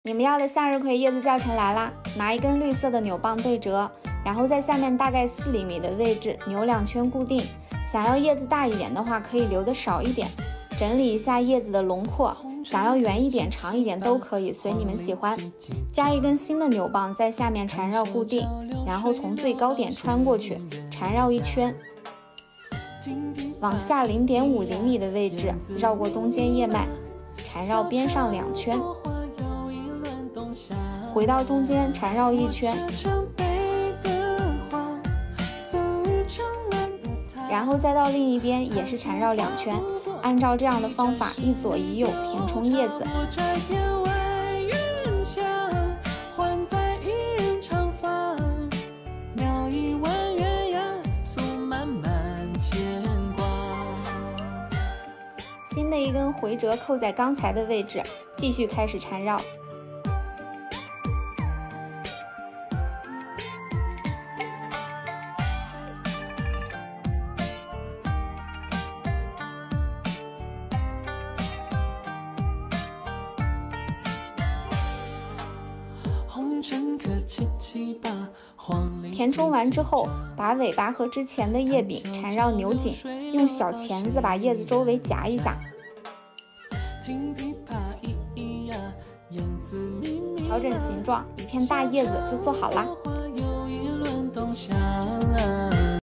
你们要的向日葵叶子教程来啦！拿一根绿色的扭棒对折，然后在下面大概4厘米的位置扭2圈固定。想要叶子大一点的话，可以留的少一点。整理一下叶子的轮廓，想要圆一点、长一点都可以，随你们喜欢。加一根新的扭棒在下面缠绕固定，然后从最高点穿过去，缠绕1圈。往下0.5厘米的位置绕过中间叶脉，缠绕边上2圈。回到中间缠绕1圈，然后再到另一边也是缠绕2圈，按照这样的方法一左一右填充叶子。新的一根回折扣在刚才的位置，继续开始缠绕。填充完之后，把尾巴和之前的叶柄缠绕扭紧，用小钳子把叶子周围夹一下，调整形状，一片大叶子就做好啦。